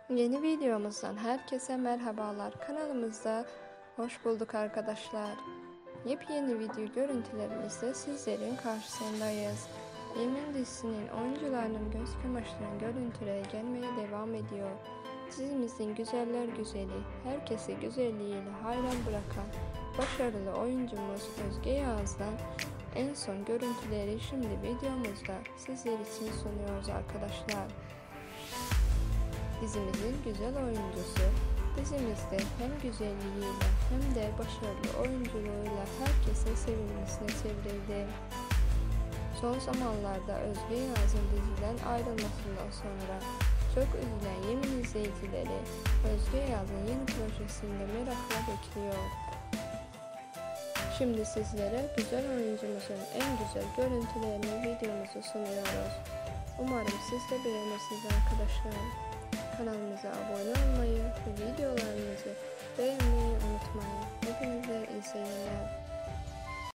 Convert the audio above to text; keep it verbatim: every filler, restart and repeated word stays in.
Yeni videomuzdan herkese merhabalar. Kanalımızda hoş bulduk arkadaşlar. Yepyeni video görüntülerimizde sizlerin karşısındayız. Yemin dizisinin oyuncularının göz kamaştıran görüntüleri gelmeye devam ediyor. Dizimizin güzeller güzeli, herkesi güzelliğiyle hayran bırakan başarılı oyuncumuz Özge Yağız'dan en son görüntüleri şimdi videomuzda sizler için sunuyoruz arkadaşlar. Dizimizin güzel oyuncusu, dizimizde hem güzelliğiyle hem de başarılı oyunculuğuyla herkese sevilmesine çevrildi. Son zamanlarda Özge Yağız'ın diziden ayrılmasından sonra çok üzülen Yemin izleyicileri Özge Yağız'ın yeni projesinde merakla bekliyor. Şimdi sizlere güzel oyuncumuzun en güzel görüntülerini videomuzu sunuyoruz. Umarım siz de beğenirsiniz arkadaşlar. Kanalımıza abone olmayı ve videolarımızı beğenmeyi unutmayın. Hepinize iyi seyirler.